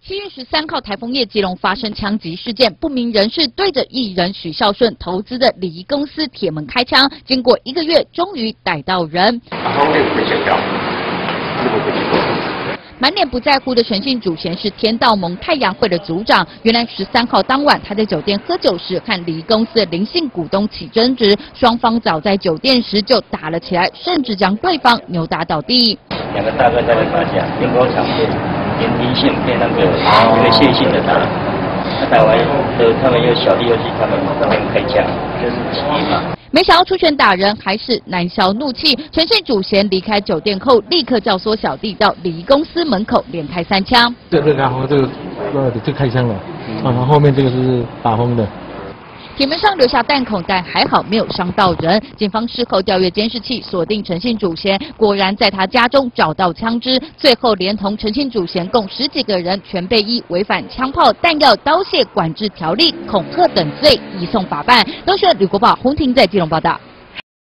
7月13号台风夜，基隆发生枪击事件，不明人士对着艺人许孝顺投资的礼仪公司铁门开枪，经过1个月，终于逮到人。满脸不在乎的陈姓主嫌是天道盟太阳会的组长。原来13号当晚，他在酒店喝酒时和礼仪公司的林姓股东起争执，双方早在酒店时就打了起来，甚至将对方扭打倒地。 两个大哥在那打架，边沟场被林姓被那个谢姓的打，打完他们又小弟又去他们那边开枪，就是急嘛。 没想到出拳打人还是难消怒气，陈姓主嫌离开酒店后，立刻教唆小弟到礼仪公司门口连开3枪。 这然后就开枪了，然后后面这个是打风的。 铁门上留下弹孔，但还好没有伤到人。警方事后调阅监视器，锁定陈姓主嫌，果然在他家中找到枪支。最后连同陈姓主嫌共10几个人，全被依违反枪炮弹药刀械管制条例、恐吓等罪移送法办。都是吕国宝、洪婷在基隆报道。